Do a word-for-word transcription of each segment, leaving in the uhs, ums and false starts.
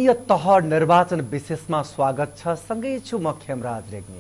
स्थानीय तह निर्वाचन विशेषमा स्वागत छ। सँगै छु म खेमराज रेग्मी।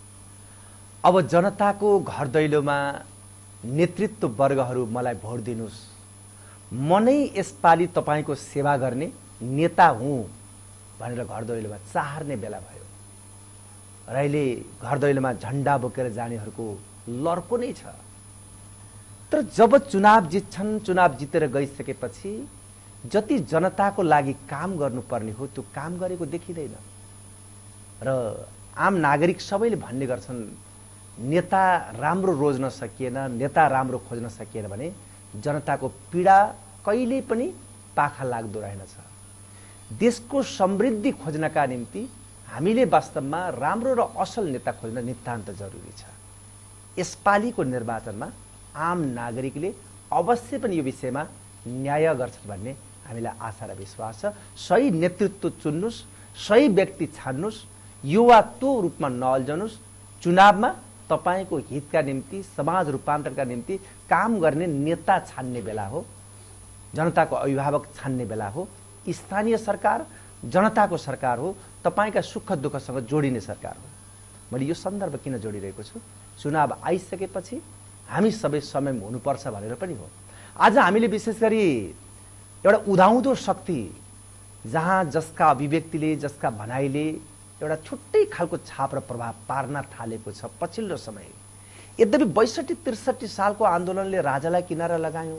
अब जनताको घर दैलोमा नेतृत्व वर्गहरू मलाई भोट दिनुस्, म नै यसपालि तपाईको सेवा गर्ने नेता हुँ भनेर घर दैलोमा चाहर्ने बेला भयो। र अहिले घर दैलोमा झण्डा बोकेर जानेहरूको लर्को नै छ। तर जब चुनाव जित्छन्, चुनाव जितेर गइसकेपछि जति जनताको लागि काम गर्नुपर्ने हो त्यो काम गरेको देखिँदैन। र आम नागरिक सबैले भन्ने गर्छन् नेता राम्रो रोज्न सकिएन, नेता राम्रो खोज्न सकिएन भने जनताको पीडा कहिल्यै पनि पाखा लाग्दो रहेनछ। देशको समृद्धि खोज्नका निम्ति हामीले वास्तवमा राम्रो र असल नेता खोज्न नितान्त जरुरी छ। यसपालिको निर्वाचनमा आम नागरिकले अवश्य पनि यो विषयमा न्याय गर्छन् भन्ने हामीलाई आशा र विश्वास छ। सही नेतृत्व चुन्नुस्, सही व्यक्ति छान्नुस्, युवा त्यो रूपमा नअल्झनुस्। चुनावमा तपाईको हितका निम्ति, समाज रूपान्तरणका निम्ति काम गर्ने नेता छान्ने बेला हो, जनताको अभिभावक छान्ने बेला हो। स्थानीय सरकार जनताको सरकार हो, तपाईका सुख दुःखसँग जोडिने सरकार हो। मैले यो सन्दर्भ किन जोडिरहेको छु? चुनाव आइसकेपछि हामी सबै समय हुनुपर्छ भनेर पनि हो। आज हामीले विशेष गरी एउटा उदाउँदो शक्ति, जहाँ जसका अभिव्यक्तिले, जसका भनाइले एउटा छुट्टै खालको छाप र प्रभाव पार्न थालेको छ पछिल्लो समय। यद्यपि बैसठी त्रिसठी सालको आन्दोलनले राजालाई किनारा लगायौँ,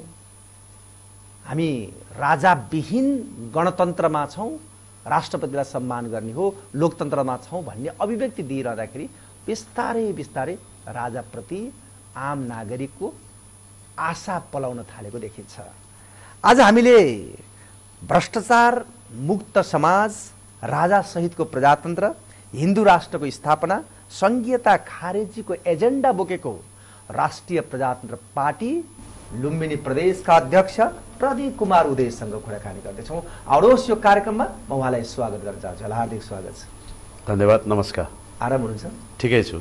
हामी राजाविहीन गणतन्त्रमा छौँ, राष्ट्रपतिलाई सम्मान गर्ने हो, लोकतन्त्रमा छौँ भन्ने अभिव्यक्ति दिइरहँदाखेरि बिस्तारै बिस्तारै राजाप्रति आम नागरिकको आशा पलाउन थालेको देखिन्छ। आज हामीले भ्रष्टाचार मुक्त समाज, राजा सहितको प्रजातन्त्र, हिन्दू राष्ट्रको स्थापना, संघीयता खारेजीको एजेन्डा बोकेको राष्ट्रिय प्रजातन्त्र पार्टी लुम्बिनी प्रदेशका अध्यक्ष प्रदीप कुमार उदयसँग कुराकानी गर्दैछौँ। आउनुहोस् यो कार्यक्रममा म उहाँलाई स्वागत गर्न चाहन्छु। हार्दिक स्वागत छ। धन्यवाद। नमस्कार। आराम हुनुहुन्छ? ठिकै छु।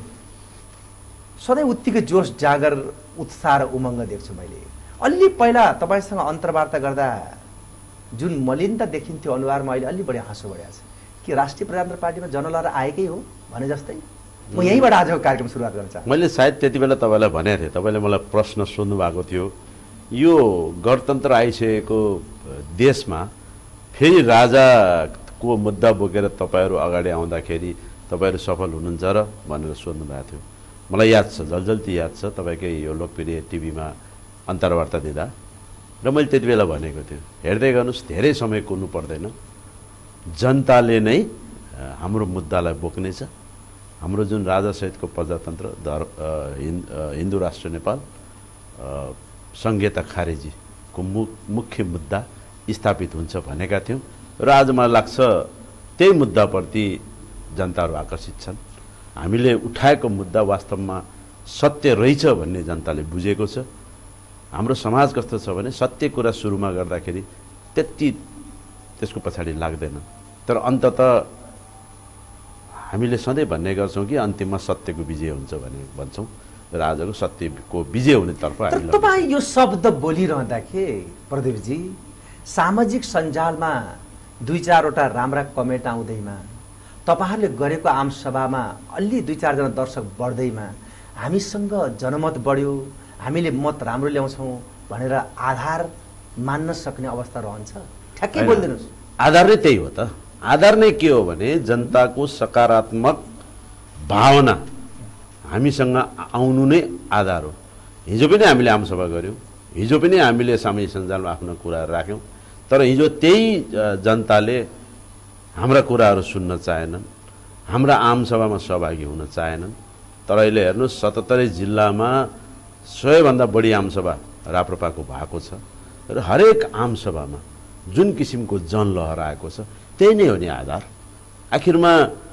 सधैँ उत्तिकै जोस जागर, उत्साह र उमङ्ग देख्छु मैले। अलि पहिला तपाईसँग अन्तर्वार्ता गर्दा जुन मलिनता देखिन्थ्यो अनुहारमा, अहिले अलि बढी हाँसो बढिया छ। कि राष्ट्रिय प्रजातन्त्र पार्टीमा जनलहर आएकै हो भने जस्तै? म यहीँबाट आजको कार्यक्रम सुरुवात गर्न चाहन्छु। मैले सायद त्यति बेला तपाईँलाई भनेको थिएँ, तपाईँले मलाई प्रश्न सोध्नु भएको थियो, यो गणतन्त्र आइसकेको देशमा फेरि राजाको मुद्दा बोकेर तपाईँहरू अगाडि आउँदाखेरि तपाईँहरू सफल हुनुहुन्छ र भनेर सोध्नु भएको थियो। मलाई याद छ, जलजल्ती याद छ, तपाईँकै यो लोकप्रिय टिभीमा अन्तर्वार्ता दिँदा। र मैले त्यति बेला भनेको थिएँ, हेर्दै गर्नुहोस्, धेरै समय कुर्नु पर्दैन, जनताले नै हाम्रो मुद्दालाई बोक्नेछ। हाम्रो जुन राजासहितको प्रजातन्त्र, धर हिन्दू राष्ट्र नेपाल, संघीयता खारेजीको मु मुख्य मुद्दा स्थापित हुन्छ भनेका थियौँ। र आज मलाई लाग्छ त्यही मुद्दाप्रति जनताहरू आकर्षित छन्। हामीले उठाएको मुद्दा वास्तवमा सत्य रहेछ भन्ने जनताले बुझेको छ। हाम्रो समाज कस्तो छ भने सत्य कुरा सुरुमा गर्दाखेरि त्यति त्यसको पछाडि लाग्दैन, तर अन्ततः हामीले सधैँ भन्ने गर्छौँ कि अन्तिममा सत्यको विजय हुन्छ भने भन्छौँ, र आजको सत्यको विजय हुनेतर्फ हामी। तपाईँ यो शब्द बोलिरहँदाखेरि प्रदीपजी, सामाजिक सञ्जालमा दुई चारवटा राम्रा कमेन्ट आउँदैमा, तपाईँहरूले गरेको आमसभामा अलि दुई चारजना दर्शक बढ्दैमा हामीसँग जनमत बढ्यो, हामीले मत राम्रो ल्याउँछौँ भनेर आधार मान्न सक्ने अवस्था रहन्छ? ठ्याक्कै बोलिदिनुहोस्। आधार नै त्यही हो त। आधार नै के हो भने जनताको सकारात्मक भावना हामीसँग आउनु नै आधार हो। हिजो पनि हामीले आमसभा गऱ्यौँ, हिजो पनि हामीले सामाजिक सञ्जालमा आफ्नो कुराहरू राख्यौँ, तर हिजो त्यही जनताले हाम्रा कुराहरू सुन्न चाहेनन्, हाम्रा आमसभामा सहभागी हुन चाहेनन्। तर अहिले हेर्नुहोस्, सतहत्तरै जिल्लामा सयभन्दा बढी आमसभा राप्रपाको भएको छ, र हरेक आमसभामा जुन किसिमको जनलहर आएको छ त्यही नै हो नि आधार। आखिरमा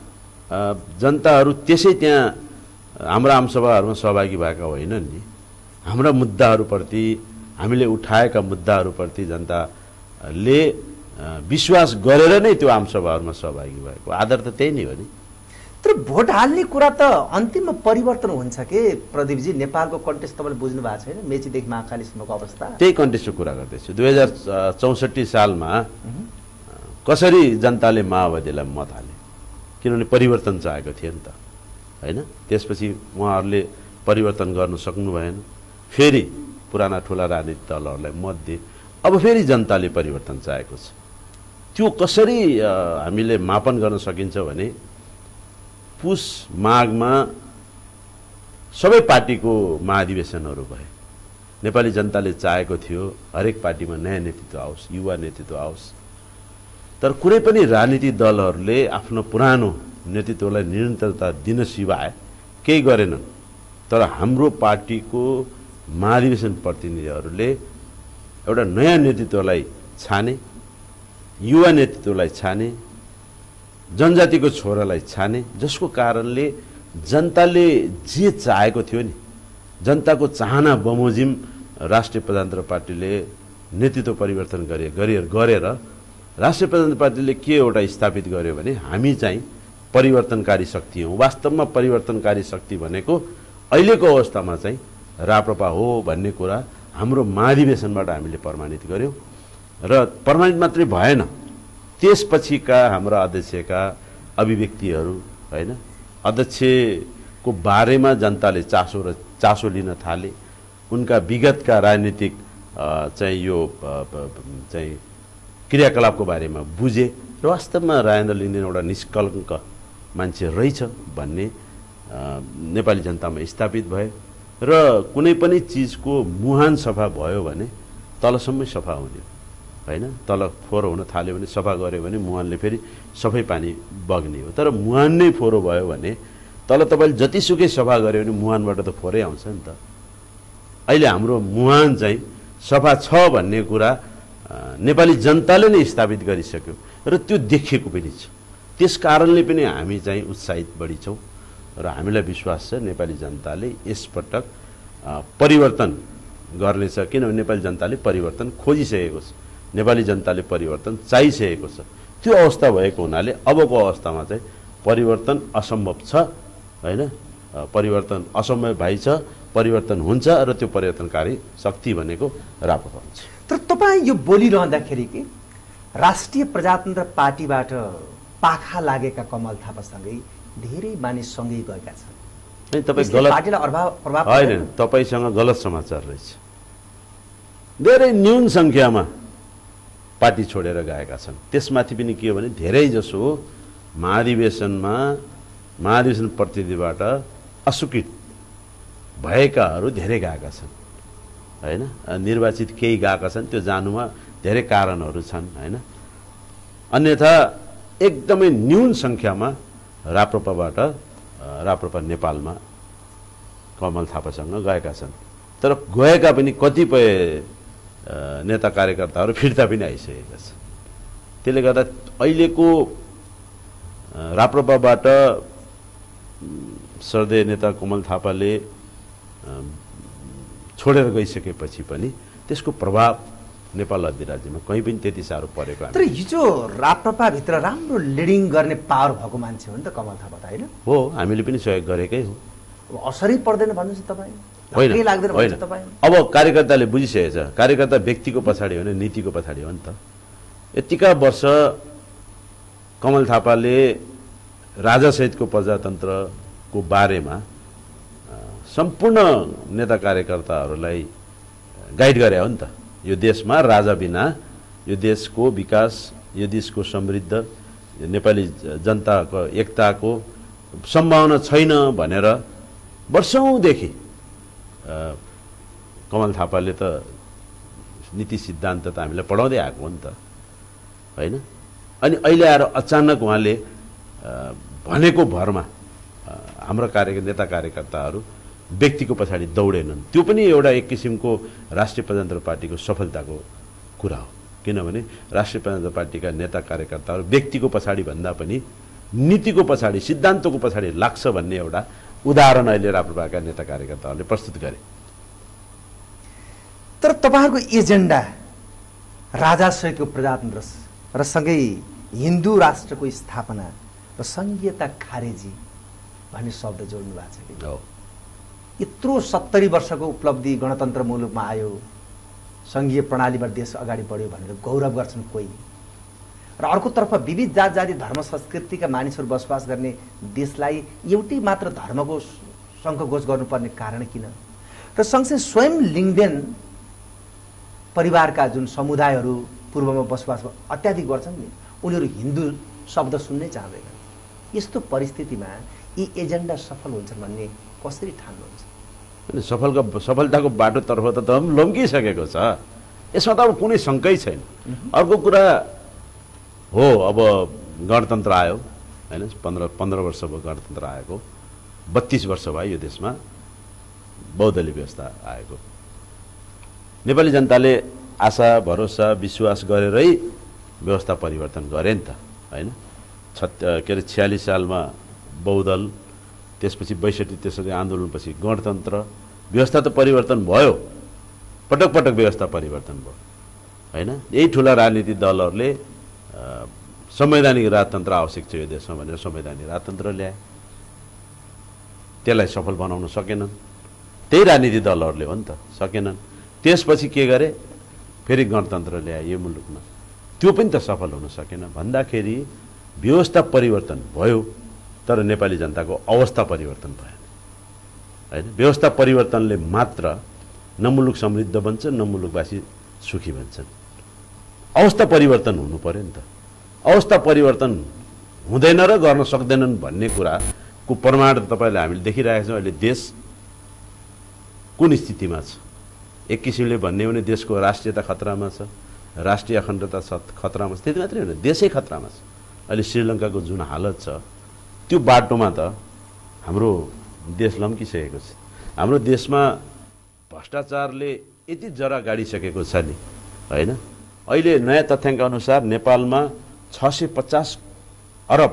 जनताहरू त्यसै त्यहाँ हाम्रा आमसभाहरूमा सहभागी भएका होइनन् नि। हाम्रा मुद्दाहरूप्रति, हामीले उठाएका मुद्दाहरूप्रति जनताले विश्वास गरेर नै त्यो आमसभाहरूमा सहभागी भएको। आधार त त्यही नै हो नि। तर भोट हाल्ने कुरा त अन्तिममा परिवर्तन हुन्छ के प्रदीपजी? नेपालको कन्टेक्स्ट तपाईँले बुझ्नु भएको छैन? मेचीदेखि महाकालीसम्मको अवस्था, त्यही कन्टेक्स्टको कुरा गर्दैछु। दुई हजार चौसठी सालमा कसरी जनताले माओवादीलाई मत हाले, किनभने परिवर्तन चाहेको थिए नि त हैन। त्यसपछि उहाँहरूले परिवर्तन गर्न सक्नु भएन, फेरि पुराना ठुला राजनीतिक दलहरूलाई मत दिए, अब फेरि जनताले परिवर्तन चाहेको छ। त्यो कसरी हामीले मापन गर्न सकिन्छ भने पुस माघमा सबै पार्टीको महाधिवेशनहरू भए, नेपाली जनताले चाहेको थियो हरेक पार्टीमा नयाँ नेतृत्व आओस्, युवा नेतृत्व आओस्, तर कुनै पनि राजनीतिक दलहरूले आफ्नो पुरानो नेतृत्वलाई निरन्तरता दिन सिवाय केही गरेनन्। तर हाम्रो पार्टीको महाधिवेशन प्रतिनिधिहरूले एउटा नयाँ नेतृत्वलाई छाने, युवा नेतृत्वलाई छाने, जनजातिको छोरालाई छाने, जसको कारणले जनताले जे चाहेको थियो नि, जनताको चाहना बमोजिम राष्ट्रिय प्रजातन्त्र पार्टीले नेतृत्व परिवर्तन गरे गरेर गरेर राष्ट्रिय प्रजातन्त्र पार्टीले के एउटा स्थापित गर्यो भने हामी चाहिँ परिवर्तनकारी शक्ति हौँ। वास्तवमा परिवर्तनकारी शक्ति भनेको अहिलेको अवस्थामा चाहिँ राप्रपा हो भन्ने कुरा हाम्रो महाधिवेशनबाट हामीले प्रमाणित गर्यौँ। र प्रमाणित मात्रै भएन, त्यसपछिका हाम्रा अध्यक्षका अभिव्यक्तिहरू हैन, अध्यक्षको बारेमा जनताले चासो र चासो लिन थाले, उनका विगतका राजनीतिक चाहिँ यो चाहिँ क्रियाकलापको बारेमा बुझे र वास्तवमा राजेन्द्र लिङ्गदेन एउटा निष्कलङ्क मान्छे रहेछ भन्ने नेपाली जनतामा स्थापित भए। र कुनै पनि चिजको मुहान सफा भयो भने तलसम्मै सफा हुने हैन, तल फोहोर हुन थाल्यो भने सफा गर्यो भने मुहानले फेरि सफै पानी बग्ने हो। तर मुहान नै फोहोर भयो भने तल तपाईँले जतिसुकै सफा गर्यो भने मुहानबाट त फोहोरै आउँछ नि त। अहिले हाम्रो मुहान चाहिँ सफा छ भन्ने कुरा नेपाली जनताले नै स्थापित गरिसक्यो र त्यो देखिएको पनि छ। त्यस कारणले पनि हामी चाहिँ उत्साहित बढी छौँ र हामीलाई विश्वास छ नेपाली जनताले यसपटक परिवर्तन गर्नेछ, किनभने नेपाली जनताले परिवर्तन खोजिसकेको छ, नेपाली जनताले परिवर्तन चाहिसकेको छ। त्यो अवस्था भएको हुनाले अबको अवस्थामा चाहिँ परिवर्तन असम्भव छ हैन, परिवर्तन असम्भव भइ छ, परिवर्तन हुन्छ र त्यो परिवर्तनकारी शक्ति भनेको राप्रपा हुन्छ। तर तपाईँ यो बोलिरहँदाखेरि कि राष्ट्रिय प्रजातन्त्र पार्टीबाट पाखा लागेका कमल थापासँगै धेरै मानिस सँगै गएका छन्, तपाईँ गलत पार्टीलाई प्रभाव होइन, तपाईँसँग गलत समाचार रहेछ। धेरै न्यून सङ्ख्यामा पार्टी छोडेर गएका छन्। त्यसमाथि पनि के हो भने धेरै जसो महाधिवेशनमा महाधिवेशन प्रतिनिधिबाट अस्वीकृत भएकाहरू धेरै गएका छन् हैन, निर्वाचित केही गएका छन्, त्यो जानुमा धेरै कारणहरू छन् हैन। अन्यथा एकदमै न्यून सङ्ख्यामा राप्रपाबाट राप्रपा नेपालमा कमल थापासँग गएका छन्। तर गएका पनि कतिपय नेता कार्यकर्ताहरू फिर्ता पनि आइसकेका छन्। त्यसले गर्दा अहिलेको राप्रपाबाट श्रद्धेय नेता कमल थापाले छोडेर गइसकेपछि पनि त्यसको प्रभाव नेपाल अधिराज्यमा कहीँ पनि त्यति साह्रो परेको तर हिजो राप्रपाभित्र राम्रो लिडिङ गर्ने पावर भएको मान्छे हो नि त कमल थापा त होइन हो, हामीले पनि सहयोग गरेकै हो। असरै पर्दैन भन्नुहोस् तपाईँ, होइन लाग्दैन होइन, अब कार्यकर्ताले बुझिसकेछ, कार्यकर्ता व्यक्तिको पछाडि हो नि, नीतिको पछाडि हो नि त। यतिका वर्ष कमल थापाले राजासहितको प्रजातन्त्रको बारेमा सम्पूर्ण नेता कार्यकर्ताहरूलाई गाइड गरे हो नि त। यो देशमा राजा बिना यो देशको विकास, यो देशको समृद्ध, नेपाली जनताको एकताको सम्भावना छैन भनेर वर्षौँदेखि कमल थापाले त नीति सिद्धान्त त हामीलाई पढाउँदै आएको हो नि त होइन। अनि अहिले आएर अचानक उहाँले भनेको भरमा हाम्रो कार्य नेता कार्यकर्ताहरू व्यक्तिको पछाडि दौडेनन्। त्यो पनि एउटा एक किसिमको राष्ट्रिय प्रजातन्त्र पार्टीको सफलताको कुरा हो, किनभने राष्ट्रिय प्रजातन्त्र पार्टीका नेता कार्यकर्ताहरू व्यक्तिको पछाडि भन्दा पनि नीतिको पछाडि, सिद्धान्तको पछाडि लाग्छ भन्ने एउटा उदाहरण अहिले राप्रपाका नेता कार्यकर्ताहरूले प्रस्तुत गरे। तर तपाईँहरूको एजेन्डा राजासहितको प्रजातन्त्र र सँगै हिन्दू राष्ट्रको स्थापना र सङ्घीयता खारेजी भन्ने शब्द जोड्नु भएको छ कि हो। यत्रो सत्तरी वर्षको उपलब्धि गणतन्त्र मुलुकमा आयो, सङ्घीय प्रणालीबाट देश अगाडि बढ्यो भनेर गौरव गर्छन् कोही, र अर्कोतर्फ विविध जात जाति धर्म संस्कृतिका मानिसहरू बसोबास गर्ने देशलाई एउटै मात्र धर्मको सङ्घकोच गर्नुपर्ने कारण किन? र सँगसँगै स्वयं लिङ्गदेन परिवारका जुन समुदायहरू पूर्वमा बसोबास अत्याधिक गर्छन् नि, उनीहरू हिन्दू शब्द सुन्नै चाहँदैनन्। यस्तो परिस्थितिमा यी एजेन्डा सफल हुन्छन् भन्ने कसरी ठान्नुहुन्छ? सफलको सफलताको बाटोतर्फ त दम लम्किसकेको छ, यसमा त अब कुनै शङ्कै छैन। अर्को कुरा हो, अब गणतन्त्र आयो होइन, पन्ध्र पन्ध्र वर्ष भयो गणतन्त्र आएको, बत्तिस वर्ष भयो यो देशमा बहुदलीय व्यवस्था आएको। नेपाली जनताले आशा भरोसा विश्वास गरेरै व्यवस्था परिवर्तन गरे नि त होइन। छत् के अरे छ्यालिस सालमा बहुदल, त्यसपछि बैसठी त्यसरी आन्दोलनपछि गणतन्त्र, व्यवस्था त परिवर्तन भयो, पटक पटक व्यवस्था परिवर्तन भयो होइन। यही ठुला राजनीतिक दलहरूले संवैधानिक राजतन्त्र आवश्यक छ यो देशमा भनेर संवैधानिक राजतन्त्र ल्याए, त्यसलाई सफल बनाउन सकेनन्। त्यही राजनीतिक दलहरूले हो नि त, सकेनन्। त्यसपछि के गरे, फेरि गणतन्त्र ल्याए यो मुलुकमा, त्यो पनि त सफल हुन सकेन। भन्दाखेरि व्यवस्था परिवर्तन भयो तर नेपाली जनताको अवस्था परिवर्तन भएन होइन। व्यवस्था परिवर्तनले मात्र न मुलुक समृद्ध बन्छ न मुलुकवासी सुखी बन्छन्, अवस्था परिवर्तन हुनु पर्यो नि त। अवस्था परिवर्तन हुँदैन र गर्न सक्दैनन् भन्ने कुराको प्रमाण तपाईँले हामीले देखिरहेका छौँ। अहिले देश कुन स्थितिमा छ? एक किसिमले भन्ने हो भने देशको राष्ट्रियता खतरामा छ, राष्ट्रिय अखण्डता खतरामा छ, त्यति मात्रै होइन देशै खतरामा छ। अहिले श्रीलङ्काको जुन हालत छ त्यो बाटोमा त हाम्रो देश लम्किसकेको छ। हाम्रो देशमा भ्रष्टाचारले यति जरा गाडिसकेको छ नि होइन। अहिले नयाँ तथ्याङ्क अनुसार नेपालमा छ सय पचास अरब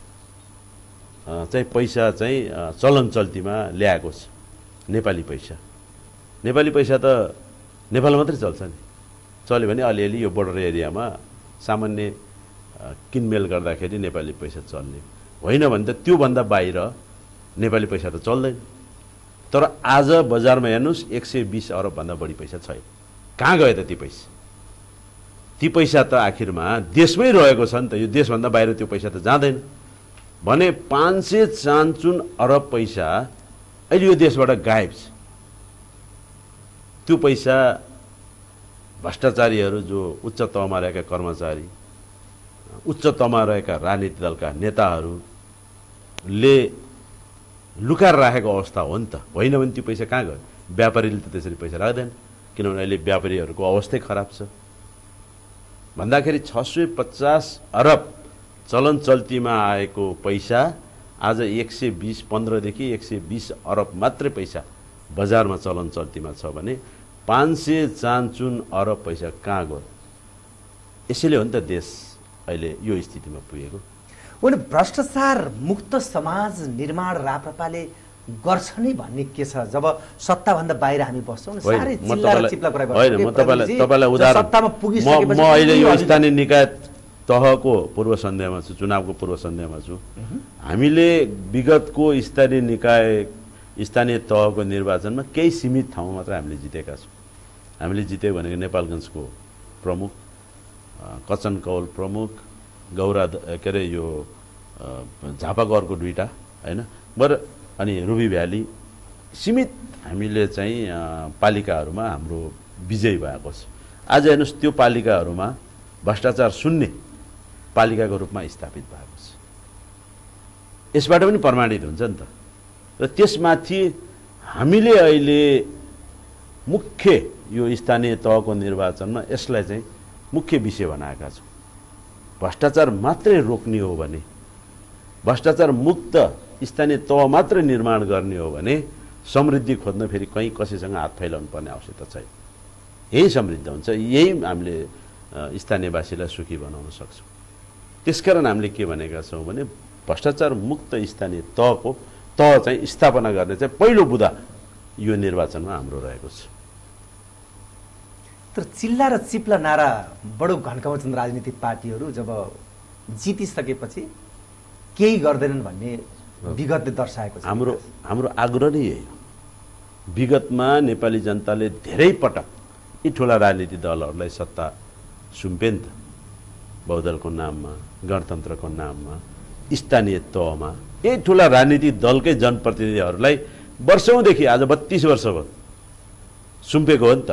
चाहिँ पैसा चाहिँ चलन चल्तीमा ल्याएको छ। नेपाली पैसा नेपाली पैसा त नेपाल मात्रै चल्छ नि, चल्यो भने अलिअलि यो बोर्डर एरियामा सामान्य किनमेल गर्दाखेरि नेपाली पैसा चल्ने, होइन भने त त्योभन्दा बाहिर नेपाली पैसा त चल्दैन। तर आज बजारमा हेर्नुहोस् एक सय बिस अरबभन्दा बढी पैसा छैन। कहाँ गयो त ती पैसा? ती पैसा त आखिरमा देशमै रहेको छ नि त, यो देशभन्दा बाहिर त्यो पैसा त जाँदैन। भने पाँच सय चान्चुन अरब पैसा अहिले यो देशबाट गायब छ। त्यो पैसा भ्रष्टाचारीहरू जो उच्च तहमा रहेका कर्मचारी, उच्च तहमा रहेका राजनीतिक दलका नेताहरूले लुकाएर राखेको अवस्था हो नि त, होइन भने त्यो पैसा कहाँ गयो? व्यापारीले त त्यसरी पैसा राख्दैन, किनभने अहिले व्यापारीहरूको अवस्थै खराब छ। भन्दाखेरि छ सय पचास अरब चलन चल्तीमा आएको पैसा आज एक सय बिस पन्ध्रदेखि एक सय बिस अरब मात्रै पैसा बजारमा चलन चल्तीमा छ भने पाँच सय चान्चुन अरब पैसा कहाँ गयो? यसैले हो नि त देश अहिले यो स्थितिमा पुगेको। उनी भ्रष्टाचार मुक्त समाज निर्माण राप्रपाले गर्छ नै भन्ने के छ? जब सत्ताभन्दा बाहिर हामी बस्छौँ साह्रै चिल्ला र चिप्ला कुरा गर्छौँ। होइन, म तपाईँलाई तपाईँलाई उदाहरण, सत्तामा पुगिसकेपछि म अहिले यो स्थानीय निकाय तहको पूर्व सन्ध्यामा छु, चुनावको पूर्व सन्ध्यामा छु। हामीले विगतको स्थानीय निकाय स्थानीय तहको निर्वाचनमा केही सीमित ठाउँमा मात्र हामीले जितेका छौँ। हामीले जित्यो भनेको नेपालगञ्जको प्रमुख, कचन कौल प्रमुख, गौरा के अरे यो झापागरको दुईवटा होइन, बर अनि रुबी भ्याली, सीमित हामीले चाहिँ पालिकाहरूमा हाम्रो विजय भएको छ। आज हेर्नुहोस् त्यो पालिकाहरूमा भ्रष्टाचार शून्य पालिकाको रूपमा स्थापित भएको छ। यसबाट पनि प्रमाणित हुन्छ नि त। र त्यसमाथि हामीले अहिले मुख्य यो स्थानीय तहको निर्वाचनमा यसलाई चाहिँ मुख्य विषय बनाएका छौँ। भ्रष्टाचार मात्रै रोक्ने हो भने, भ्रष्टाचार मुक्त स्थानीय तह मात्रै निर्माण गर्ने हो भने समृद्धि खोज्न फेरि कहीँ कसैसँग हात फैलाउनु पर्ने आवश्यकता छैन। यही समृद्ध हुन्छ, यही हामीले स्थानीयवासीलाई सुखी बनाउन सक्छौँ। त्यसकारण हामीले के भनेका छौँ भने भ्रष्टाचार मुक्त स्थानीय तहको तह चाहिँ स्थापना गर्ने चाहिँ पहिलो बुँदा यो निर्वाचनमा हाम्रो रहेको छ। तर चिल्ला र चिप्ला नारा बडो घन्काउँछन् राजनीतिक पार्टीहरू, जब जितिसकेपछि केही गर्दैनन् भन्ने विगतले दर्शाएको छ। हाम्रो हाम्रो आग्रह नै यही हो। विगतमा नेपाली जनताले धेरै पटक यी ठुला राजनीतिक दलहरूलाई सत्ता सुम्पे नि त, बहुदलको नाममा, गणतन्त्रको नाममा, स्थानीय तहमा यही ठुला राजनीतिक दलकै जनप्रतिनिधिहरूलाई वर्षौँदेखि आज बत्तीस वर्ष भयो सुम्पेको हो नि त।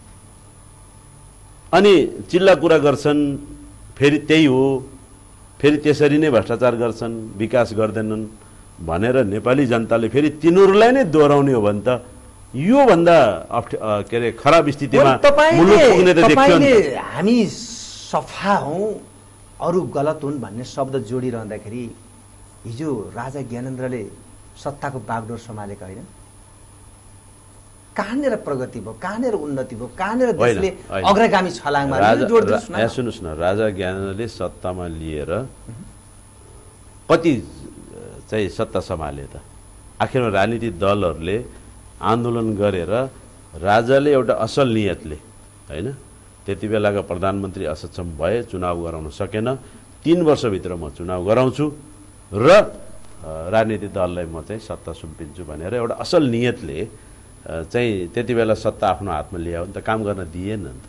अनि चिल्ला कुरा गर्छन्, फेरि त्यही हो, फेरि त्यसरी नै भ्रष्टाचार गर्छन्, विकास गर्दैनन् भनेर नेपाली जनताले फेरि तिनीहरूलाई नै दोहोऱ्याउने हो भने त योभन्दा अप्ठ्या के अरे खराब स्थितिमा मुलुक पुग्ने त देख्यो नि। हामी सफा हौँ अरू गलत हुन् भन्ने शब्द जोडिरहँदाखेरि हिजो राजा ज्ञानेन्द्रले सत्ताको बागडोर सम्हालेका होइन? कहाँनिर प्रगति भयो, कहाँनिर उन्नति भयो, कहाँनिर देशले अग्रगामी छलाङ मार्यो? यहाँ सुन्नुहोस् न, राजा ज्ञानेन्द्रले सत्तामा लिएर कति चाहिँ सत्ता सम्हाले त? आखिरमा राजनीतिक दलहरूले आन्दोलन गरेर राजाले एउटा असल नियतले होइन, त्यति बेलाका प्रधानमन्त्री असक्षम भए, चुनाव गराउन सकेन, तीन वर्षभित्र म चुनाव गराउँछु र राजनीतिक दललाई म चाहिँ सत्ता सुम्पिन्छु भनेर एउटा असल नियतले चाहिँ त्यति बेला सत्ता आफ्नो हातमा ल्यायो भने त काम गर्न दिएन नि त।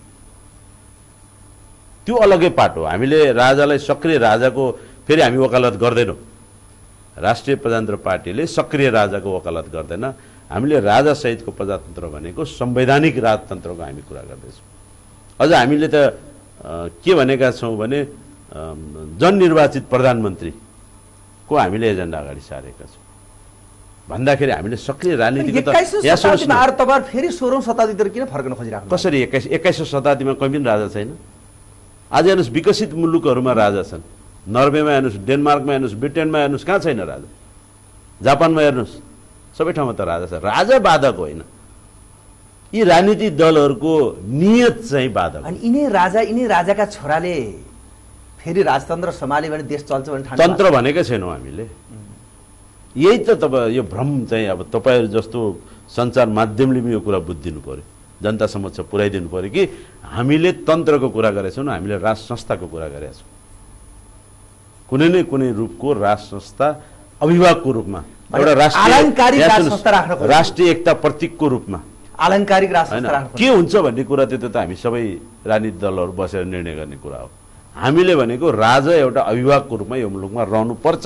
त्यो अलग्गै पाटो। हामीले राजालाई सक्रिय राजाको फेरि हामी वकालत गर्दैनौँ। राष्ट्रिय प्रजातन्त्र पार्टीले सक्रिय राजाको वकालत गर्दैन। हामीले राजासहितको प्रजातन्त्र भनेको संवैधानिक राजतन्त्रको हामी कुरा गर्दैछौँ। अझ हामीले त के भनेका छौँ भने जननिर्वाचित प्रधानमन्त्रीको हामीले एजेन्डा अगाडि सारेका छौँ भन्दाखेरि हामीले सक्रिय राजनीतिको त फेरि सोह्रौँ शताब्दीतिर किन फर्कन खोजिरहेको? कसरी एक्काइस एक्काइसौँ शताब्दीमा कहीँ पनि राजा छैन? आज हेर्नुहोस् विकसित मुलुकहरूमा राजा छन्। नर्वेमा हेर्नुहोस्, डेनमार्कमा हेर्नुहोस्, ब्रिटेनमा हेर्नुहोस्, कहाँ छैन राजा? जापानमा हेर्नुहोस्, सबै ठाउँमा त राजा छ। राजा बाधक होइन, यी राजनीतिक दलहरूको नियत चाहिँ बाधक। अनि यिनै राजा यिनै राजाका छोराले फेरि राजतन्त्र सम्हाल्यो भने देश चल्छ भने तन्त्र भनेकै छैनौँ हामीले। यही त तपाईँ यो भ्रम चाहिँ अब तपाईँहरू जस्तो सञ्चार माध्यमले पनि यो कुरा बुझिदिनु पर्यो, जनता समक्ष पुर्याइदिनु पर्यो कि हामीले तन्त्रको कुरा गरेका छौँ, हामीले राज संस्थाको कुरा गरेका छौँ। कुनै न कुनै रूपको राज संस्था अभिभावकको रूपमा, एउटा राष्ट्रिय राष्ट्रिय एकता प्रतीकको रूपमा आलङ्कारिक राज संस्था राख्नु के हुन्छ भन्ने कुरा त्यो त हामी सबै राजनीतिक दलहरू बसेर निर्णय गर्ने कुरा हो। हामीले भनेको राजा एउटा अभिभावकको रूपमा यो मुलुकमा रहनु पर्छ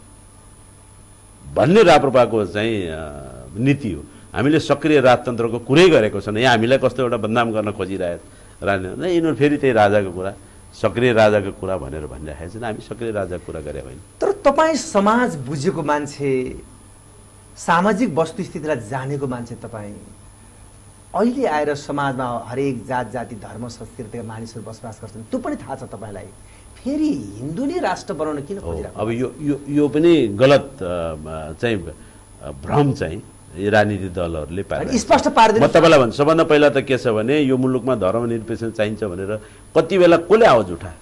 भन्ने राप्रपाको चाहिँ नीति हो। हामीले सक्रिय राजतन्त्रको कुरै गरेको छैन। यहाँ हामीलाई कस्तो एउटा बदनाम गर्न खोजिरहेको राजनीति यिनीहरू फेरि त्यही राजाको कुरा, सक्रिय राजाको कुरा भनेर भनिरहेको छैन। हामी सक्रिय राजाको कुरा गरे होइन। तर तपाईँ समाज बुझेको मान्छे, सामाजिक वस्तुस्थितिलाई जानेको मान्छे, तपाईँ अहिले आएर समाजमा हरेक जात जाति धर्म संस्कृतिका मानिसहरू बसोबास गर्छन्, त्यो पनि थाहा छ तपाईँलाई। फेरि हिन्दूले राष्ट्र बनाउन किन खोजिरहेको? अब यो यो यो पनि गलत चाहिँ भ्रम चाहिँ राजनीतिक दलहरूले पारे स्पष्ट पार्दैन। म तपाईँलाई भन्छु, सबभन्दा पहिला त के छ भने यो मुलुकमा धर्मनिरपेक्ष चाहिन्छ भनेर कति बेला कसले आवाज उठाए?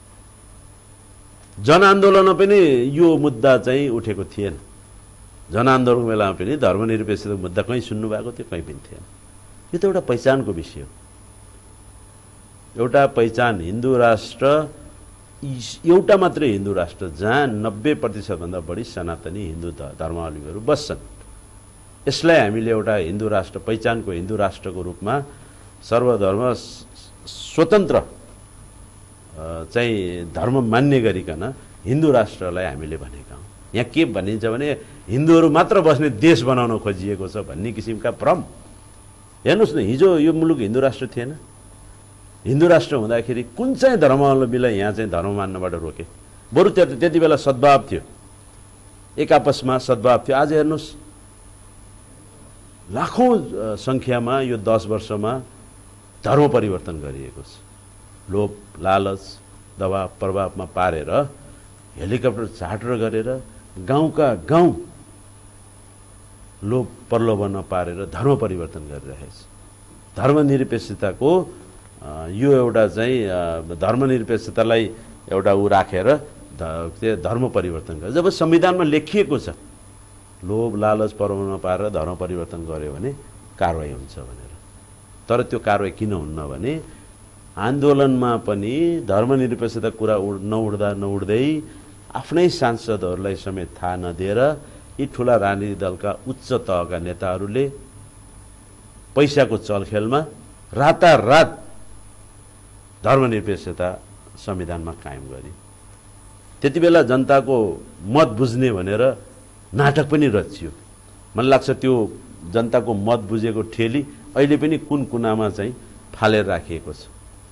जनआन्दोलनमा पनि यो मुद्दा चाहिँ उठेको थिएन। जनआन्दोलनको बेलामा पनि धर्मनिरपेक्षताको मुद्दा कहीँ सुन्नु भएको थियो, कहीँ पनि थिएन। यो त एउटा पहिचानको विषय हो। एउटा पहिचान हिन्दू राष्ट्र, एउटा मात्रै हिन्दू राष्ट्र जहाँ नब्बे प्रतिशतभन्दा बढी सनातनी हिन्दू धर्मावलम्बीहरू बस्छन्। यसलाई हामीले एउटा हिन्दू राष्ट्र, पहिचानको हिन्दू राष्ट्रको रूपमा सर्वधर्म स्वतन्त्र चाहिँ धर्म मान्ने गरिकन हिन्दू राष्ट्रलाई हामीले भनेका हौँ। यहाँ के भनिन्छ भने हिन्दूहरू मात्र बस्ने देश बनाउन खोजिएको छ भन्ने किसिमका भ्रम। हेर्नुहोस् न, हिजो यो मुलुक हिन्दू राष्ट्र थिएन। हिन्दू राष्ट्र हुँदाखेरि कुन चाहिँ धर्मावलम्बीलाई यहाँ चाहिँ धर्म मान्नबाट रोके? बरु त्यो त्यति बेला सद्भाव थियो, एक आपसमा सद्भाव थियो। आज हेर्नुहोस् लाखौँ सङ्ख्यामा यो दस वर्षमा धर्म परिवर्तन गरिएको छ। लोभ लालच दबाब प्रभावमा पारेर हेलिकप्टर चार्टर गरेर गाउँका गाउँ लोभ प्रलोभनमा पारेर धर्म परिवर्तन गरिरहेको छ। धर्मनिरपेक्षताको यो एउटा चाहिँ धर्मनिरपेक्षतालाई एउटा ऊ राखेर त्यो धर्म परिवर्तन गर्छ। जब संविधानमा लेखिएको छ लोभ लालच प्रलोभनमा पारेर धर्म परिवर्तन गर्यो भने कारवाही हुन्छ भनेर, तर त्यो कारवाही किन हुन्न भने आन्दोलनमा पनि धर्मनिरपेक्षता कुरा नउड्दा नउड्दै आफ्नै सांसदहरूलाई समेत थाहा नदिएर यी ठुला राजनीतिक दलका उच्च तहका नेताहरूले पैसाको चलखेलमा रातारात धर्मनिरपेक्षता संविधानमा कायम गरे। त्यति बेला जनताको मत बुझ्ने भनेर नाटक पनि रचियो। मलाई लाग्छ त्यो जनताको मत बुझेको ठेली अहिले पनि कुन कुनामा चाहिँ फालेर राखिएको छ।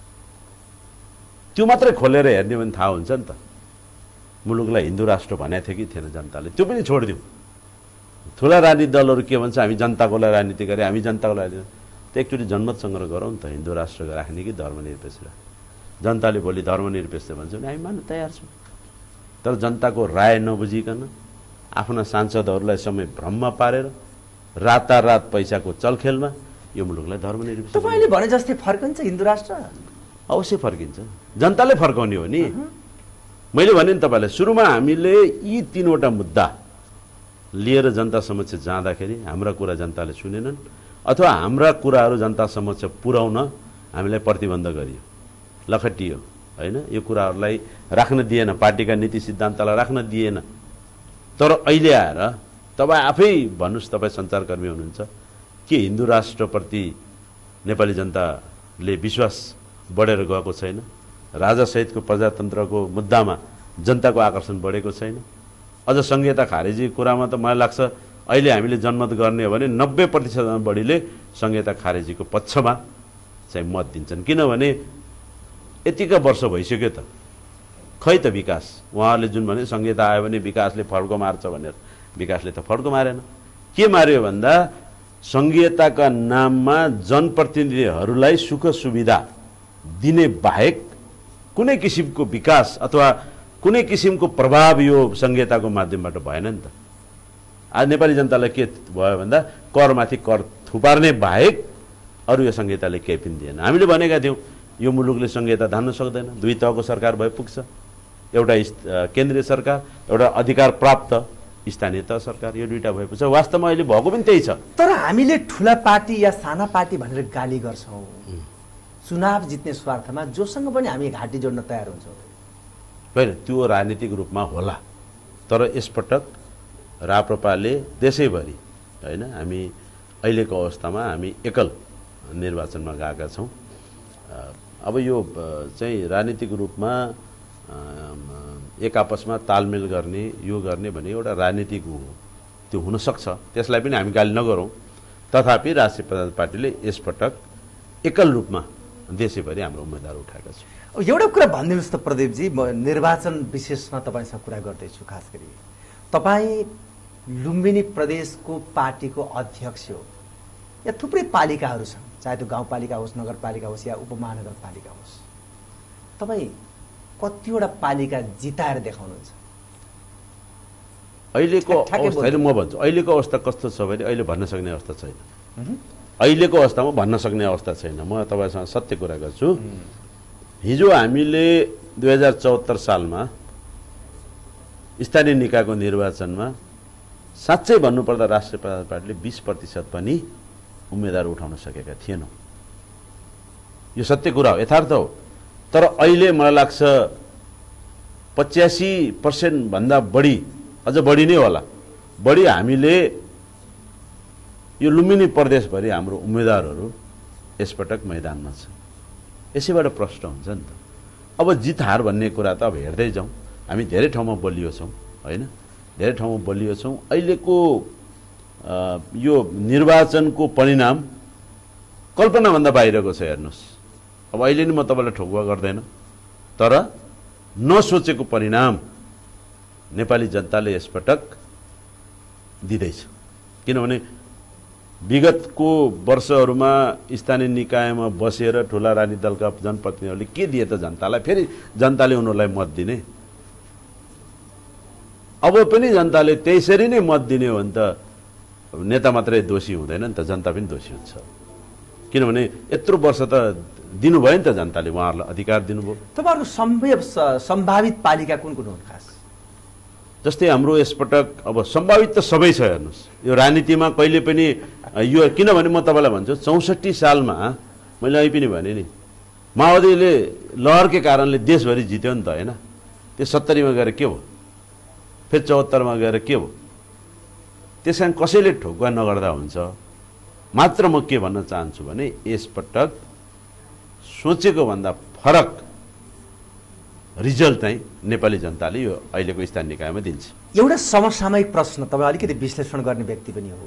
त्यो मात्रै खोलेर हेर्ने भने थाहा हुन्छ नि त मुलुकलाई हिन्दू राष्ट्र भनेको थियो कि थिएन जनताले। त्यो पनि छोडिदिउँ। ठुला राजनीतिक दलहरू के भन्छ, हामी जनताको लागि राजनीति गरे, हामी जनताको लागि। त एकचोटि जनमत सङ्ग्रह गरौँ नि त, हिन्दू राष्ट्र राख्ने कि धर्मनिरपेक्ष राख्ने। जनताले भोलि धर्मनिरपेक्ष भन्छ भने हामी मान्न तयार छौँ। तर जनताको राय नबुझिकन आफ्ना सांसदहरूलाई समय भ्रममा पारेर रातारात पैसाको चलखेलमा यो मुलुकलाई धर्मनिरपेक्ष। तपाईँले भने जस्तै फर्कन्छ हिन्दू राष्ट्र? अवश्य फर्किन्छ। जनताले फर्काउने हो नि। मैले भने नि तपाईँलाई सुरुमा हामीले यी तीनवटा मुद्दा लिएर जनता समक्ष जाँदाखेरि हाम्रा कुरा जनताले सुनेनन् अथवा हाम्रा कुराहरू जनता समक्ष पुर्याउन हामीलाई प्रतिबन्ध गरियो, लखटियो होइन। यो कुराहरूलाई राख्न दिएन, पार्टीका नीति सिद्धान्तलाई राख्न दिएन। तर अहिले आएर तपाईँ आफै भन्नुहोस्, तपाईँ सञ्चारकर्मी हुनुहुन्छ, के हिन्दू राष्ट्रप्रति नेपाली जनताले विश्वास बढेर गएको छैन? राजासहितको प्रजातन्त्रको मुद्दामा जनताको आकर्षण बढेको छैन? अझ संहिता खारेजी कुरामा त मलाई लाग्छ अहिले हामीले जनमत गर्ने हो भने नब्बे प्रतिशतभन्दा बढीले संहिता खारेजीको पक्षमा चाहिँ मत दिन्छन्। किनभने यतिका वर्ष भइसक्यो त, खै त विकास। उहाँहरूले जुन भने संहिता आयो भने विकासले फड्को मार्छ भनेर, विकासले त फड्को मारेन। के मार्यो भन्दा संहिताका नाममा जनप्रतिनिधिहरूलाई सुख सुविधा दिने बाहेक कुनै किसिमको विकास अथवा कुनै किसिमको प्रभाव यो संहिताको माध्यमबाट भएन नि त। आज नेपाली जनतालाई के भयो भन्दा करमाथि कर थुपार्ने बाहेक अरू यो संहिताले केही पनि दिएन। हामीले भनेका थियौँ यो मुलुकले संहिता धान्न सक्दैन, दुई तहको सरकार भए पुग्छ, एउटा केन्द्रीय सरकार, एउटा अधिकार प्राप्त स्थानीय तह सरकार, यो दुईटा भए पुग्छ। वास्तवमा अहिले भएको पनि त्यही छ। तर हामीले ठुला पार्टी या साना पार्टी भनेर गाली गर्छौँ चुनाव जित्ने स्वार्थमा, जोसँग पनि हामी घाँटी जोड्न तयार हुन्छौँ। होइन, त्यो राजनीतिक रूपमा होला, तर यसपटक राप्रपाले देशैभरि होइन हामी अहिलेको अवस्थामा हामी एकल निर्वाचनमा गएका छौँ। अब यो चाहिँ राजनीतिक रूपमा एक आपसमा तालमेल गर्ने, यो गर्ने भने एउटा राजनीतिक हो, त्यो हुनसक्छ, त्यसलाई पनि हामी गाली नगरौँ। तथापि राष्ट्रिय प्रजातन्त्र पार्टीले यसपटक एकल रूपमा देशैभरि हाम्रो उम्मेदवार उठाएका छौँ। एउटा कुरा भनिदिनुहोस् त प्रदीपजी, म निर्वाचन विशेषमा तपाईँसँग कुरा गर्दैछु। खास गरी तपाईँ लुम्बिनी प्रदेशको पार्टीको अध्यक्ष हो, या थुप्रै पालिकाहरू छन्, चाहे त्यो गाउँपालिका होस्, नगरपालिका होस् या उपमहानगरपालिका होस्। तपाईँ कतिवटा पालिका जिताएर देखाउनुहुन्छ? अहिलेको अवस्था म भन्छु, अहिलेको अवस्था कस्तो छ भने अहिले भन्न सक्ने अवस्था छैन। अहिलेको अवस्थामा भन्न सक्ने अवस्था छैन। म तपाईँसँग सत्य कुरा गर्छु। हिजो हामीले दुई हजार चौहत्तर सालमा स्थानीय निकायको निर्वाचनमा साँच्चै भन्नुपर्दा राष्ट्रिय प्रजातन्त्र पार्टीले बिस प्रतिशत पनि उम्मेदवार उठाउन सकेका थिएनौँ। यो सत्य कुरा हो, यथार्थ हो। तर अहिले मलाई लाग्छ पच्यासी पर्सेन्टभन्दा बढी, अझ बढी नै होला, बढी हामीले यो लुम्बिनी प्रदेशभरि हाम्रो उम्मेदवारहरू यसपटक मैदानमा छ। यसैबाट प्रश्न हुन्छ नि त। अब जित हार भन्ने कुरा त अब हेर्दै जाउँ। हामी धेरै ठाउँमा बलियो छौँ होइन, धेरै ठाउँमा बलियो छौँ। अहिलेको यो निर्वाचनको परिणाम कल्पनाभन्दा बाहिरको छ। हेर्नुहोस्, अब अहिले नि म तपाईँलाई ठोकुवा गर्दैन, तर नसोचेको परिणाम नेपाली जनताले यसपटक दिँदैछ। किनभने विगतको वर्षहरूमा स्थानीय निकायमा बसेर ठुला राजनीतिक दलका जनप्रतिनिधिहरूले के दिए त जनतालाई? फेरि जनताले उनीहरूलाई मत दिने। अब पनि जनताले त्यसरी नै मत दिने हो भने त नेता मात्रै दोषी हुँदैन नि त, जनता पनि दोषी हुन्छ। किनभने यत्रो वर्ष त दिनुभयो नि त जनताले, उहाँहरूलाई अधिकार दिनुभयो। तपाईँहरूको सम्भव सम्भावित पालिका कुन कुन हुन् खास? जस्तै हाम्रो यसपटक अब सम्भावित त सबै छ। हेर्नुहोस्, यो राजनीतिमा कहिले पनि यो, किनभने म तपाईँलाई भन्छु चौसठी सालमा मैले अहिले पनि भने नि माओवादीले लहरकै कारणले देशभरि जित्यो नि त होइन। त्यो सत्तरीमा गएर के भयो, फेरि चौहत्तरमा गएर के भयो? त्यस कारण कसैले ठोकुवा नगर्दा हुन्छ। मात्र म के भन्न चाहन्छु भने यसपटक सोचेको भन्दा फरक रिजल्ट चाहिँ नेपाली जनताले यो अहिलेको स्थानीय निकायमा दिन्छ। एउटा समसामयिक प्रश्न, तपाईँ अलिकति विश्लेषण गर्ने व्यक्ति पनि हो।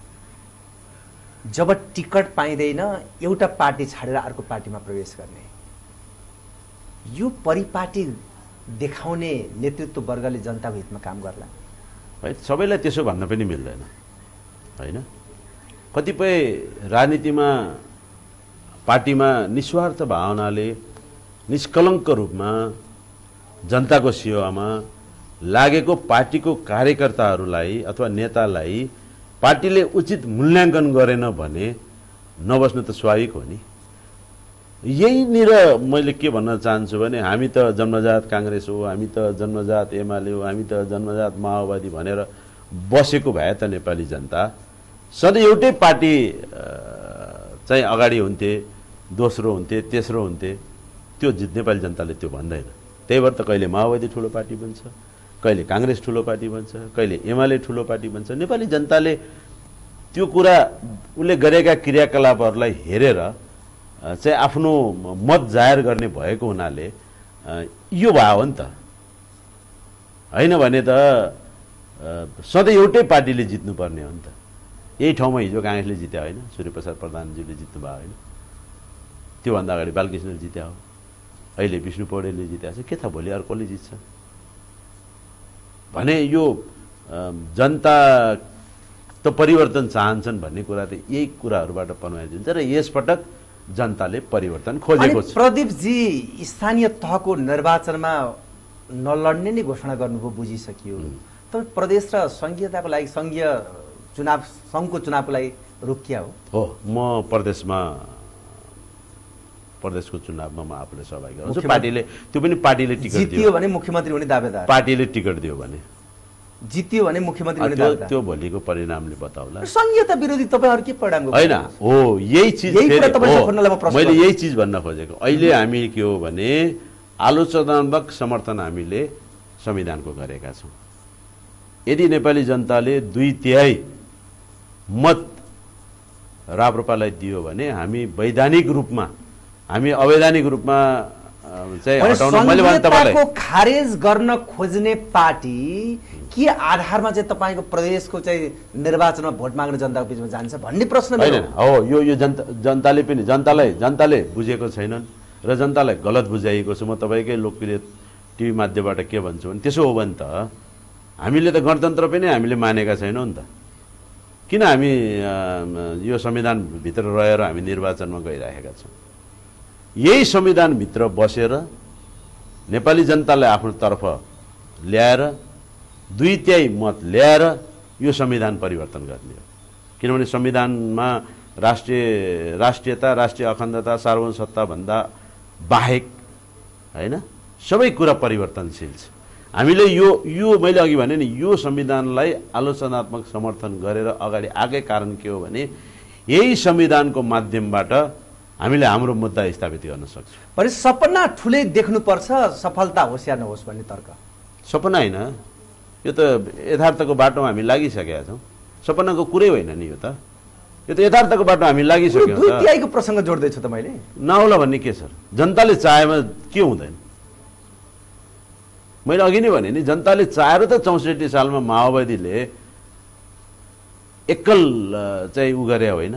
जब टिकट पाइँदैन एउटा पार्टी छाडेर अर्को पार्टीमा प्रवेश गर्ने, यो परिपाटी देखाउने नेतृत्व वर्गले जनताको हितमा काम गर्ला है? सबैलाई त्यसो भन्न पनि मिल्दैन होइन। कतिपय राजनीतिमा पार्टीमा निस्वार्थ भावनाले निष्कलङ्क रूपमा जनताको सेवामा लागेको पार्टीको कार्यकर्ताहरूलाई अथवा नेतालाई पार्टीले उचित मूल्याङ्कन गरेन भने नबस्नु त स्वाभाविक हो नि। यहीँनिर मैले के भन्न चाहन्छु भने हामी त जन्मजात काङ्ग्रेस हो, हामी त जन्मजात एमाले हो, हामी त जन्मजात माओवादी भनेर बसेको भए त नेपाली जनता सधैँ एउटै पार्टी चाहिँ अगाडि हुन्थे, दोस्रो हुन्थे, तेस्रो हुन्थे। त्यो नेपाली जनताले त्यो भन्दैन। त्यही भएर त कहिले माओवादी ठुलो पार्टी बन्छ, कहिले काङ्ग्रेस ठुलो पार्टी बन्छ, कहिले एमाले ठुलो पार्टी बन्छ। नेपाली जनताले त्यो कुरा उसले गरेका क्रियाकलापहरूलाई हेरेर चाहिँ आफ्नो मत जाहेर गर्ने भएको हुनाले यो भयो हो नि त। होइन भने त सधैँ एउटै पार्टीले जित्नुपर्ने हो नि त। यही ठाउँमा हिजो काङ्ग्रेसले जित्या होइन, सूर्यप्रसाद प्रधानजीले जित्नु भयो होइन, त्योभन्दा अगाडि बालकृष्णले जित्या हो, अहिले विष्णु पौडेलले जित्या छ। के थाहा भोलि अर्कोले जित्छ भने यो जनता त परिवर्तन चाहन्छन् भन्ने कुरा त यही कुराहरूबाट पनौइदिन्छ र यसपटक जनताले परिवर्तन खोजेको छ। प्रदीपजी, स्थानीय तहको निर्वाचनमा नलड्ने नै घोषणा गर्नुभयो, बुझिसकियो। तर प्रदेश र सङ्घीयताको लागि, सङ्घीय चुनाव, सङ्घको चुनावको लागि रोकिया हो। हो, म प्रदेशमा प्रदेशको चुनावमा म आफूले सहभागी गर्छु। पार्टीले त्यो पनि पार्टीले टिकट दियो जितियो भने मुख्यमन्त्री हुने दावेदार, पार्टीले टिकट दियो भने जितियो भने मुख्यमन्त्री हुने दावेदार, त्यो भोलिको परिणामले बताउला। संघीयता विरोधी तपाईँहरू के परिणाम होइन हो, यही चिज मैले यही चिज भन्न खोजेको। अहिले हामी के हो भने आलोचनात्मक समर्थन हामीले संविधानको गरेका छौँ। यदि नेपाली जनताले दुई तिहाई मत राप्रपालाई दियो भने हामी वैधानिक रूपमा, हामी अवैधानिक रूपमा चाहिँ हटाउन, मैले भने तपाईलाई खारेज गर्न खोज्ने पार्टी के आधारमा चाहिँ तपाईको प्रदेशको चाहिँ निर्वाचनमा भोट माग्ने जनताको बीचमा जान्छ भन्ने प्रश्न होइन हो। यो यो जनता जनताले पनि जनतालाई जनताले बुझेको छैनन् र जनतालाई गलत बुझाइएको छ। म तपाईँकै लोकप्रिय टिभी माध्यमबाट के भन्छु भने त्यसो हो भने त हामीले त गणतन्त्र पनि हामीले मानेका छैनौँ नि त। किन हामी यो संविधानभित्र रहेर हामी निर्वाचनमा गइरहेका छौँ? यही संविधानभित्र बसेर नेपाली जनतालाई आफ्नो तर्फ ल्याएर दुई तिहाई मत ल्याएर यो संविधान परिवर्तन गर्ने हो। किनभने संविधानमा राष्ट्रिय राष्ट्रियता, राष्ट्रिय अखण्डता, सार्वभौम सत्ता भन्दा बाहेक होइन सबै कुरा परिवर्तनशील छ। हामीले यो यो मैले अघि भने नि यो संविधानलाई आलोचनात्मक समर्थन गरेर अगाडि आएकै कारण के हो भने यही संविधानको माध्यमबाट हामीले हाम्रो मुद्दा स्थापित गर्न सक्छौँ। भने सपना ठुलै देख्नुपर्छ, सफलता होस् या नहोस् भन्ने तर्क। सपना होइन, यो त यथार्थको बाटोमा हामी लागिसकेका छौँ। सपनाको कुरै होइन नि यो त, यो त यथार्थको बाटो हामी लागिसक्यौँ। दुई तिहाईको प्रसङ्ग जोड्दैछु त मैले। नहोला भन्ने के सर? जनताले चाहेमा के हुँदैन? मैले अघि नै भने नि जनताले चाहेर त चौसठी सालमा माओवादीले एकल चाहिँ उ गरे होइन,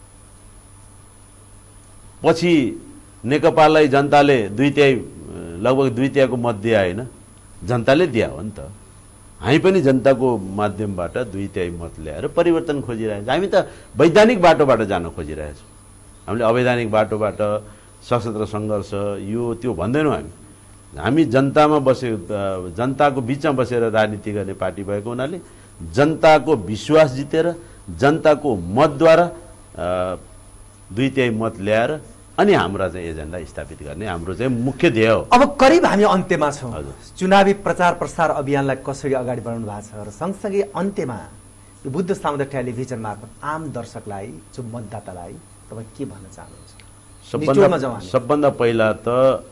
पछि नेकपालाई जनताले दुई तिहाई लगभग दुई तिहाईको मत दिए होइन, जनताले दिया हो नि त। हामी पनि जनताको माध्यमबाट दुई तिहाई मत ल्याएर परिवर्तन खोजिरहेछौँ। हामी त वैधानिक बाटोबाट जान खोजिरहेछौँ। हामीले अवैधानिक बाटोबाट सशस्त्र सङ्घर्ष यो त्यो भन्दैनौँ। हामी हामी जनतामा बसे जनताको बिचमा बसेर राजनीति गर्ने पार्टी भएको हुनाले जनताको विश्वास जितेर जनताको मतद्वारा दुई तिहाई मत ल्याएर अनि हाम्रो चाहिँ एजेन्डा स्थापित गर्ने हाम्रो चाहिँ मुख्य ध्येय हो। अब करिब हामी अन्त्यमा छौँ। चुनावी प्रचार प्रसार अभियानलाई कसरी अगाडि बढाउनु भएको छ र सँगसँगै अन्त्यमा यो बुद्ध सामुदायिक टेलिभिजन मार्फत आम दर्शकलाई, जो मतदातालाई तपाईँ के भन्न चाहनुहुन्छ? सबभन्दा सबभन्दा पहिला त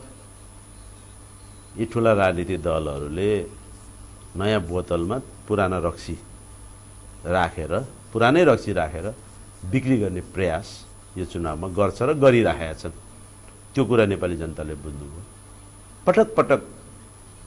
यी ठुला राजनीतिक दलहरूले नयाँ बोतलमा पुराना रक्सी राखेर पुरानै रक्सी राखेर बिक्री गर्ने प्रयास यो चुनावमा गर्छ र गरिरहेका छन्। त्यो कुरा नेपाली जनताले बुझ्नुभयो। पटक पटक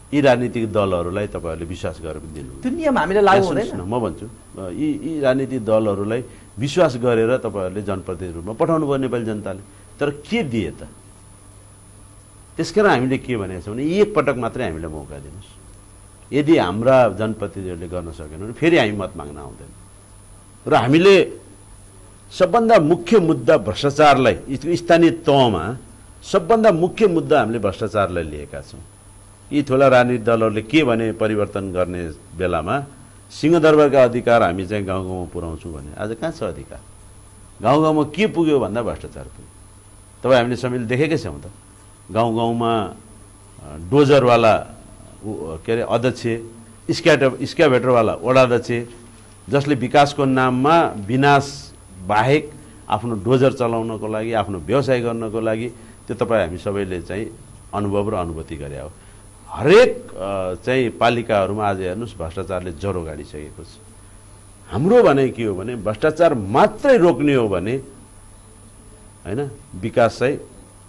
यी राजनीतिक दलहरूलाई तपाईँहरूले विश्वास गरेर पनि दिनु। त्यो नियम हामीले लागू हुँदैन। म भन्छु यी यी राजनीतिक दलहरूलाई विश्वास गरेर तपाईँहरूले जनप्रतिनिधि रूपमा पठाउनु भयो नेपाली जनताले, तर के दिए त? त्यसकारण हामीले के भनेको छौँ भने एक पटक मात्रै हामीलाई मौका दिनुहोस्। यदि हाम्रा जनप्रतिनिधिहरूले गर्न सकेन भने फेरि हामी मत माग्न आउँदैन। र हामीले सबभन्दा मुख्य मुद्दा भ्रष्टाचारलाई, स्थानीय तहमा सबभन्दा मुख्य मुद्दा हामीले भ्रष्टाचारलाई लिएका छौँ। यी ठुला राजनीतिक दलहरूले के भने परिवर्तन गर्ने बेलामा सिंहदरबारका अधिकार हामी चाहिँ गाउँ गाउँमा पुर्याउँछौँ भने आज कहाँ छ अधिकार? गाउँ गाउँमा के पुग्यो भन्दा भ्रष्टाचार पुग्यो। तपाईँ हामीले सबैले देखेकै छौँ त, गाउँ गाउँमा डोजरवाला के अरे अध्यक्ष, स्क्याटर स्क्याभेटरवाला वडाध्यक्ष, जसले विकासको नाममा विनाश बाहेक आफ्नो डोजर चलाउनको लागि, आफ्नो व्यवसाय गर्नको लागि, त्यो तपाईँ हामी सबैले चाहिँ अनुभव र अनुभूति गरे हो। हरेक चाहिँ पालिकाहरूमा आज हेर्नुहोस् भ्रष्टाचारले ज्वरो गाडिसकेको छ। हाम्रो भनाइ के हो भने भ्रष्टाचार मात्रै रोक्ने हो भने होइन, विकास चाहिँ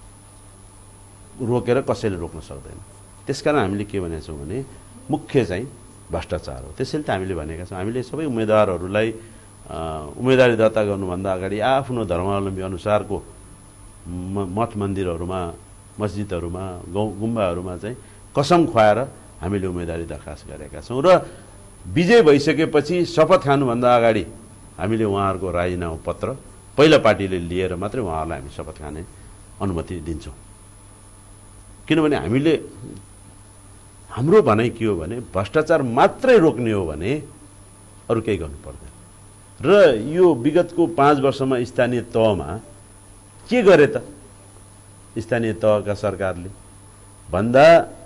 रोकेर कसैले रोक्न सक्दैन। त्यसकारण हामीले के भनेका छौँ भने मुख्य चाहिँ भ्रष्टाचार हो। त्यसैले त हामीले भनेका छौँ हामीले सबै उम्मेदवारहरूलाई उम्मेदवारी दर्ता गर्नुभन्दा अगाडि आफ्नो धर्मावलम्बी अनुसारको मठ मन्दिरहरूमा, मस्जिदहरूमा, गाउँ गुम्बाहरूमा चाहिँ कसम खुवाएर हामीले उम्मेदवारी दरखास्त गरेका छौँ। र विजय भइसकेपछि शपथ खानुभन्दा अगाडि हामीले उहाँहरूको राजीनामा पत्र पहिला पार्टीले लिएर मात्रै उहाँहरूलाई हामी शपथ खाने अनुमति दिन्छौँ। किनभने हामीले हाम्रो भनाइ के हो भने भ्रष्टाचार मात्रै रोक्ने हो भने अरू केही गर्नु पर्दैन। र यो विगतको पाँच वर्षमा स्थानीय तहमा के गरे त? स्थानीय तहका सरकारले भन्दा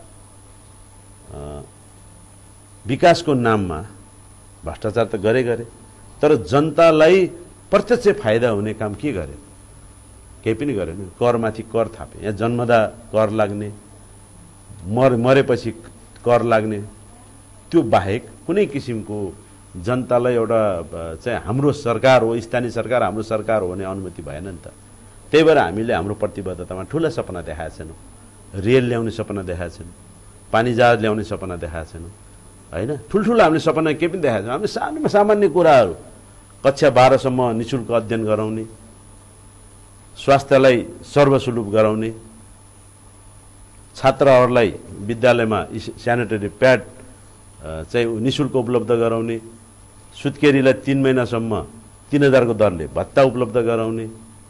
विकासको नाममा भ्रष्टाचार त गरे गरे, तर जनतालाई प्रत्यक्ष फाइदा हुने काम के गरे? केही पनि गरेन। करमाथि कर थापे। यहाँ जन्मदा कर लाग्ने, मर मरेपछि कर लाग्ने, त्यो बाहेक कुनै किसिमको जनतालाई एउटा चाहिँ हाम्रो सरकार हो, स्थानीय सरकार हाम्रो सरकार हो भने अनुमति भएन नि त। त्यही भएर हामीले हाम्रो प्रतिबद्धतामा ठुला सपना देखाएका छैनौँ। रेल ल्याउने सपना देखाएका छैनौँ, पानी जहाज ल्याउने सपना देखाएका छैनौँ होइन। ठुल्ठुलो हामीले सपना केही पनि देखाएको छैनौँ। हामीले सानो सामान्य कुराहरू, कक्षा बाह्रसम्म निःशुल्क अध्ययन गराउने, स्वास्थ्यलाई सर्वसुलभ गराउने, छात्रहरूलाई विद्यालयमा स्यानिटरी प्याड चाहिँ निःशुल्क उपलब्ध गराउने, सुत्केरीलाई तीन महिनासम्म तीन हजारको दरले भत्ता उपलब्ध गराउने,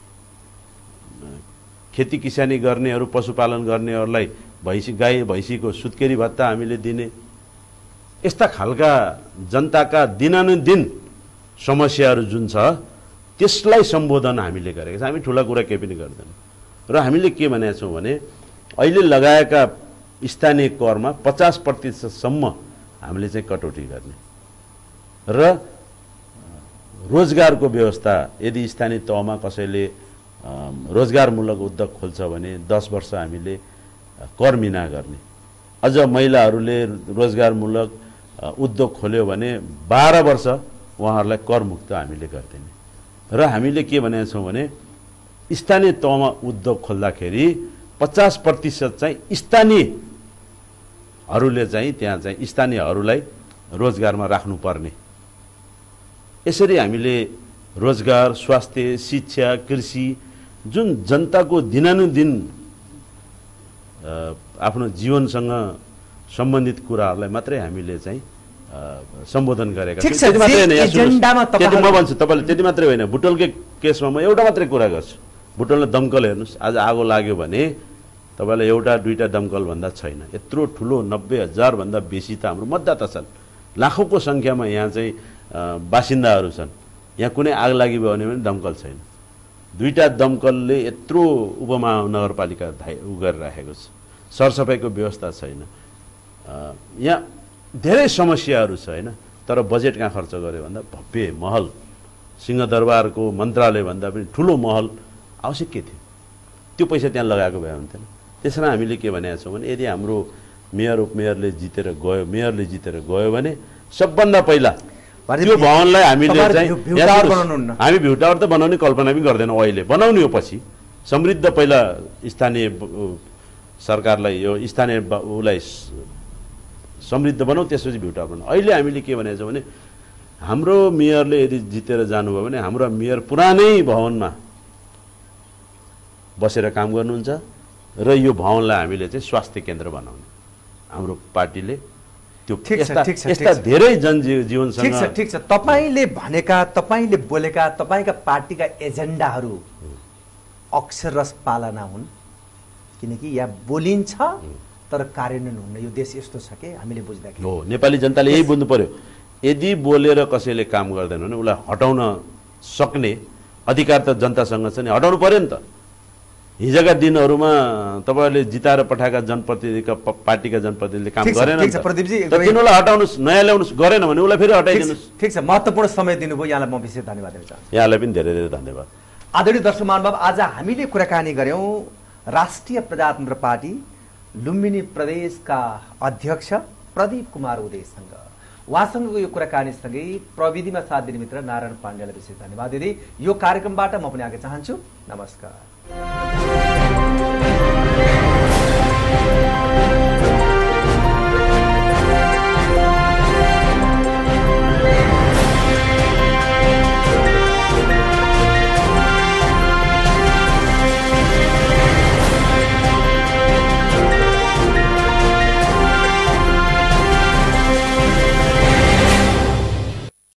खेती किसानी गर्नेहरू, पशुपालन गर्नेहरूलाई भैँसी गाई भैँसीको सुत्केरी भत्ता हामीले दिने, यस्ता खालका जनताका दिनानुदिन समस्याहरू जुन छ त्यसलाई सम्बोधन हामीले गरेका छौँ। हामी ठुला कुरा केही पनि गर्दैनौँ। र हामीले के भनेका छौँ भने अहिले लगाएका स्थानीय करमा पचास प्रतिशतसम्म हामीले चाहिँ कटौती गर्ने र रोजगारको व्यवस्था, यदि स्थानीय तहमा कसैले रोजगारमूलक उद्योग खोल्छ भने दस वर्ष हामीले कर मिना गर्ने, अझ महिलाहरूले रोजगारमूलक उद्योग खोल्यो भने बाह्र वर्ष उहाँहरूलाई करमुक्त हामीले गरिदिने। र हामीले के भनेका छौँ भने स्थानीय तहमा उद्योग खोल्दाखेरि पचास प्रतिशत चाहिँ स्थानीयहरूले चाहिँ त्यहाँ चाहिँ स्थानीयहरूलाई रोजगारमा राख्नुपर्ने। यसरी हामीले रोजगार, स्वास्थ्य, शिक्षा, कृषि जुन जनताको दिनानुदिन आफ्नो जीवनसँग सम्बन्धित कुराहरूलाई मात्रै हामीले चाहिँ सम्बोधन गरेका छौँ। त्यति मात्रै होइन, त्यति म भन्छु तपाईँले, त्यति मात्रै होइन। बुटोलकै केसमा म एउटा मात्रै कुरा गर्छु। बुटोलमा दमकल हेर्नुहोस्, आज आगो लाग्यो भने तपाईँलाई एउटा दुईवटा दमकल भन्दा छैन। यत्रो ठुलो नब्बे हजारभन्दा बेसी त हाम्रो मतदाता छन्, लाखौँको सङ्ख्यामा यहाँ चाहिँ बासिन्दाहरू छन्। यहाँ कुनै आग लागि भयो भने पनि दमकल छैन। दुईवटा दमकलले यत्रो उपमहानगरपालिका उ गरिराखेको छ। सरसफाइको व्यवस्था छैन। यहाँ धेरै समस्याहरू छ होइन। तर बजेट कहाँ खर्च गर्यो भन्दा भव्य महल, सिंहदरबारको मन्त्रालय भन्दा पनि ठुलो महल आवश्यक के थियो? त्यो पैसा त्यहाँ लगाएको भए हुन्थेन। त्यसमा हामीले के भनेका छौँ भने यदि हाम्रो मेयर उपमेयरले जितेर गयो, मेयरले जितेर गयो भने सबभन्दा पहिला त्यो भवनलाई हामीले चाहिँ हामी भ्यू टावर त बनाउने कल्पना पनि गर्दैनौँ अहिले, बनाउने हो पछि। समृद्ध पहिला स्थानीय सरकारलाई, यो स्थानीय उसलाई समृद्ध बनाऊ, त्यसपछि भ्युटा बनाऊ। अहिले हामीले के भनेको छौँ भने हाम्रो मेयरले यदि जितेर जानुभयो भने हाम्रो मेयर पुरानै भवनमा बसेर काम गर्नुहुन्छ र यो भवनलाई हामीले चाहिँ स्वास्थ्य केन्द्र बनाउने हाम्रो पार्टीले त्यो यस्ता धेरै जनजीवनसँग ठिक छ ठिक छ तपाईले भनेका तपाईले बोलेका तपाईका पार्टीका एजेन्डाहरू अक्षररस पालना हुन्, किनकि यहाँ बोलिन्छ तर कार्यान्वयन हुन्न। यो देश यस्तो छ कि हामीले बुझ्दाखेरि हो, नेपाली जनताले यही बुझ्नु पर्यो। यदि बोलेर कसैले काम गर्दैन भने उसलाई हटाउन सक्ने अधिकार त जनतासँग छ नि, हटाउनु पर्यो नि त। हिजोका दिनहरूमा तपाईँहरूले जिताएर पठाएका जनप्रतिनिधिका पार्टीका जनप्रतिनिधिले काम गरेन, तिनीहरूलाई हटाउनुहोस्, नयाँ ल्याउनुहोस्, गरेन भने उसलाई फेरि हटाइदिनुहोस्। ठिक छ, महत्त्वपूर्ण समय दिनुभयो, यहाँलाई म विशेष धन्यवाद दिन चाहन्छु। यहाँलाई पनि धेरै धेरै धन्यवाद। आदरणीय दर्शक महानुभाव, आज हामीले कुराकानी गऱ्यौँ राष्ट्रिय प्रजातन्त्र पार्टी लुम्बिनी प्रदेशका अध्यक्ष प्रदीप कुमार उदयसँग। उहाँसँगको यो कुराकानीसँगै प्रविधिमा साथ दिने मित्र नारायण पाण्डेलाई विशेष धन्यवाद दिँदै यो कार्यक्रमबाट म पनि आगे चाहन्छु। नमस्कार।